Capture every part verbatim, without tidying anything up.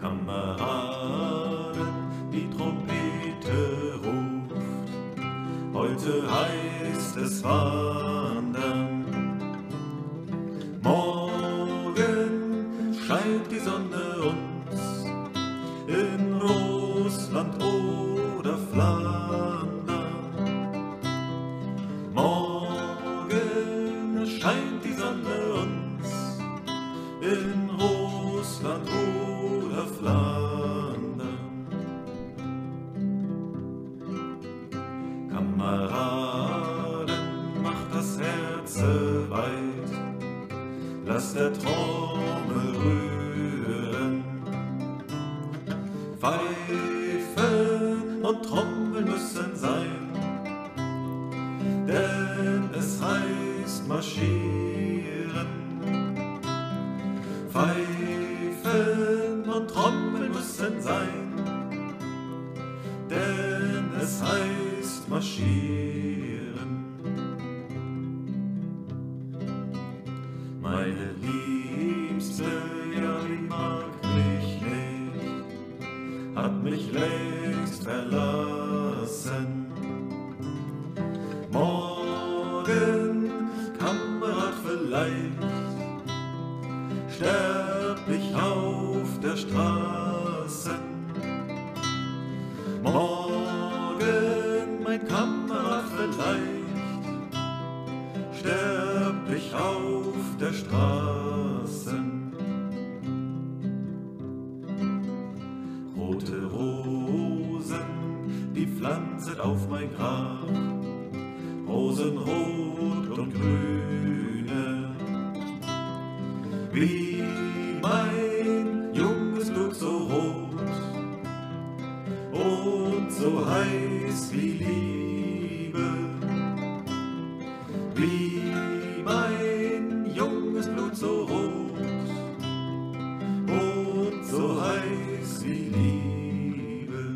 Kameraden, die Trompete ruft. Heute heißt es wandern. Morgen scheint die Sonne uns in Russland oder Flandern. Morgen scheint die Sonne uns in Russland oder Flandern. Kameraden, macht das Herz weit, lasst der Trommel rühren. Pfeifen und Trommeln müssen sein, denn es heißt marschieren. Pfeifen und Trommeln müssen sein, denn es heißt marschieren. Meine Liebste, ja, die mag mich nicht, hat mich längst verlassen. Morgen, Kamerad, vielleicht sterb ich auf der Straße. Morgen, mein Kamerad, vielleicht sterb ich auf der Straße. Rote Rosen, die pflanzet auf mein Grab, rosenrot und grüne, wie mein junges Blut so rot und so heiß wie Liebe, wie mein junges Blut so rot und so heiß wie Liebe.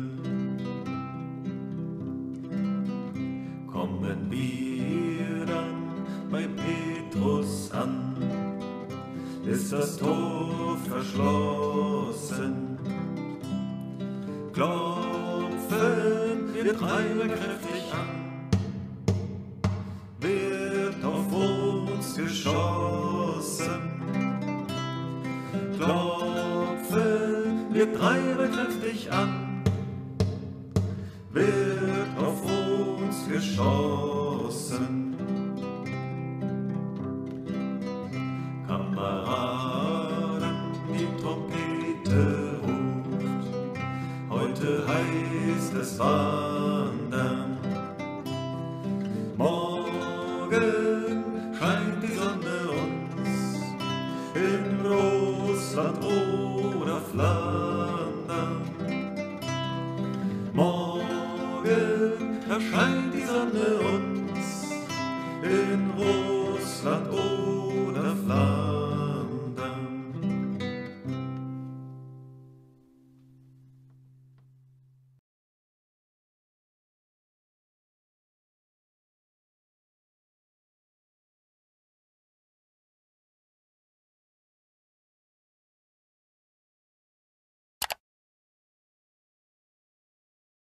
Kommen wir dann bei Petrus an, ist das Tor verschlossen. Klopfen wir dreimal kräftig an, wird auf uns geschossen. Klopfen wir dreimal kräftig an, wird auf uns geschossen. Kameraden, die Trompete ruft, heute heißt es wandern. Morgen scheint die Sonne uns in Russland oder Flandern. Morgen erscheint